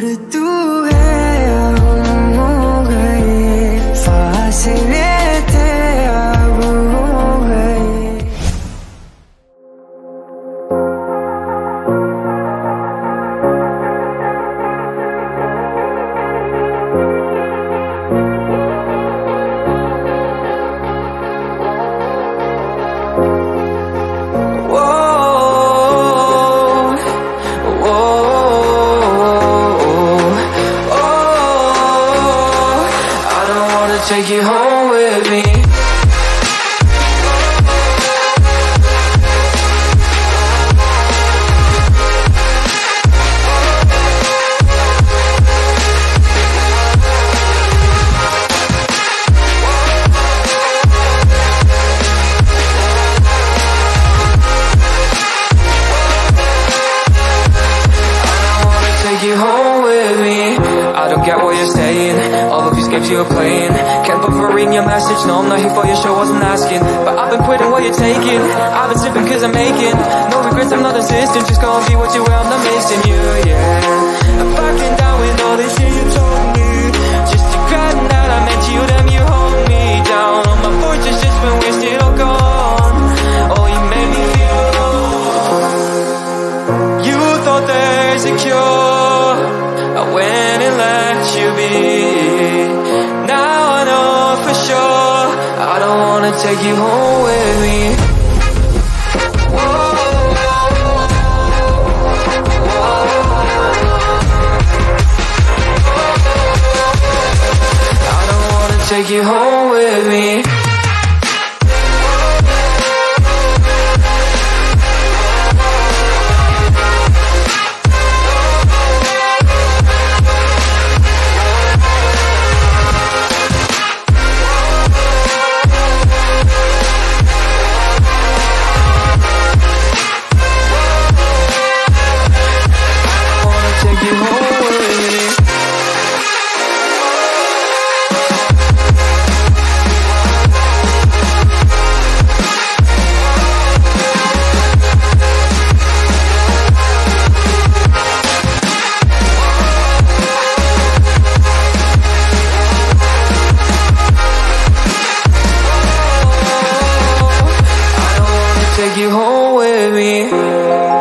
दूर तू है हम हो गए, फासले थे अब हो गए। Take you home with me. Take you home with me. I don't get what you're saying, all of these games you're playing. Can't bother reading your message, no I'm not here for your show, wasn't asking. But I've been quitting what you're taking, I've been sipping cause I'm making no regrets, I'm not insistent, just gonna be what you were, I'm not missing you, yeah. I'm backing down with all this shit you told me, just to grab that I meant you, damn you hold me down. All my fortune's just been wasted or gone, oh you made me feel alone. You thought there's a cure, I went and let you be. Now I know for sure I don't wanna take you home with me. I don't wanna take you home with me. Take you home with me.